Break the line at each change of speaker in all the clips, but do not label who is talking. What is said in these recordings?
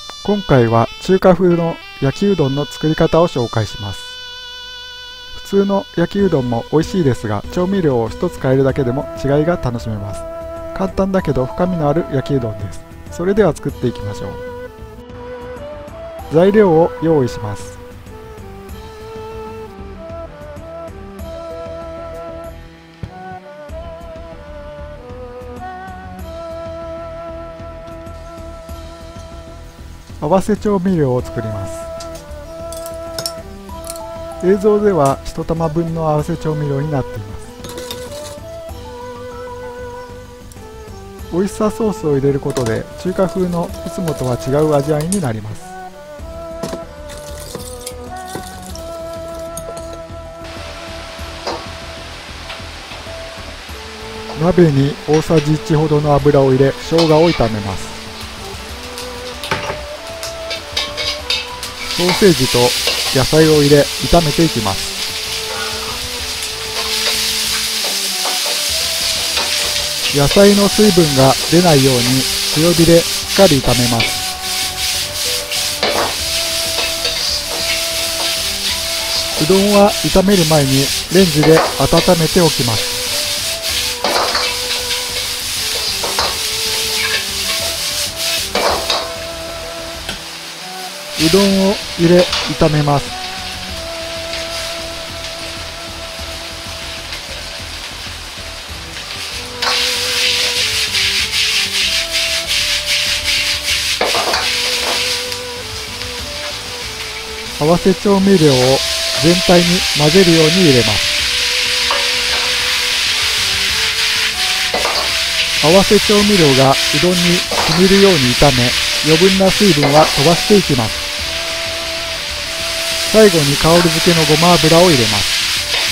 今回は中華風の焼きうどんの作り方を紹介します。普通の焼きうどんも美味しいですが、調味料を一つ変えるだけでも違いが楽しめます。簡単だけど深みのある焼きうどんです。それでは作っていきましょう。材料を用意します。合わせ調味料を作ります。映像では1玉分の合わせ調味料になっています。オイスターソースを入れることで中華風のいつもとは違う味わいになります。鍋に大さじ1ほどの油を入れ、生姜を炒めます。ソーセージと野菜を入れ炒めていきます。野菜の水分が出ないように強火でしっかり炒めます。うどんは炒める前にレンジで温めておきます。うどんを入れ炒めます。合わせ調味料を全体に混ぜるように入れます。合わせ調味料がうどんに染みるように炒め、余分な水分は飛ばしていきます。最後に香り付けのごま油を入れます。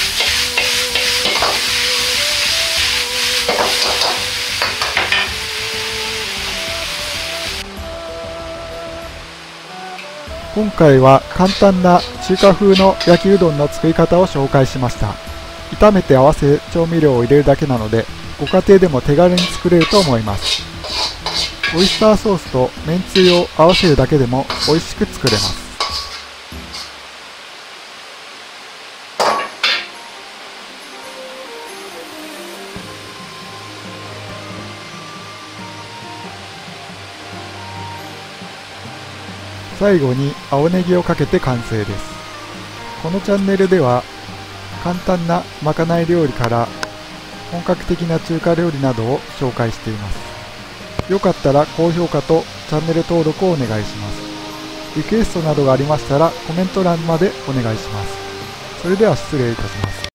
今回は簡単な中華風の焼きうどんの作り方を紹介しました。炒めて合わせ調味料を入れるだけなので、ご家庭でも手軽に作れると思います。オイスターソースとめんつゆを合わせるだけでも美味しく作れます。最後に青ネギをかけて完成です。このチャンネルでは簡単なまかない料理から本格的な中華料理などを紹介しています。よかったら高評価とチャンネル登録をお願いします。リクエストなどがありましたらコメント欄までお願いします。それでは失礼いたします。